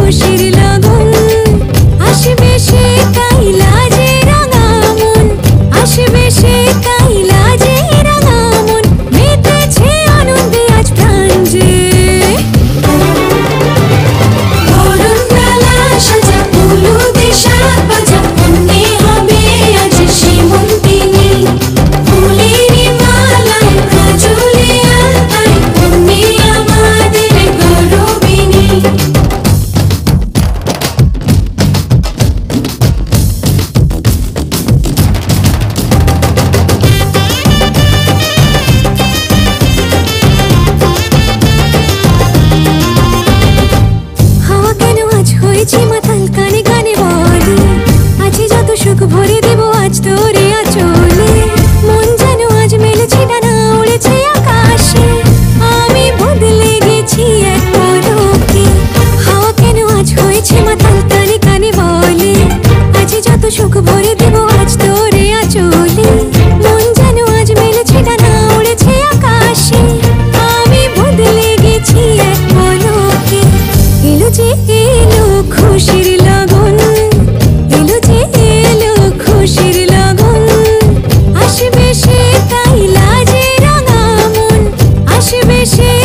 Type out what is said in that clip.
খুশির লগন আসবে সে কাইলা যে রাঙামন আসবে সে কাইলা যে রাঙামন মেতেছে আনন্দে আজ প্রাণ যে বরণ ডালা সাজা উলুদে সাত বাজা মনে হবে আজ সীমন্তিনী ফুলের মালায় কাজলে আলতায় মনে আমাদের গৌরবিনী হাওয়া কেন আজ হয়েছে মাতাল কানে কানে বলে আছে যত সুখ ভরে দেব আজ তোরে আঁচলে মন যেন আজ মেলেছে ডানা উড়েছে আকাশে আমি বদলে গেছি এক পলকে হাওয়া কেন আজ হয়েছে মাতাল কানে কানে বলে আছে যত সুখ ভরে দেব আজ তোরে আঁচলে মন যেন আজ মেলেছে ডানা উড়েছে আকাশে আমি বদলে গেছি এক পলকে এলো যে এলো খুশির লগন এলো যে এলো খুশির লগন আসবে সে কাইলা যে রাঙামন আসবে সে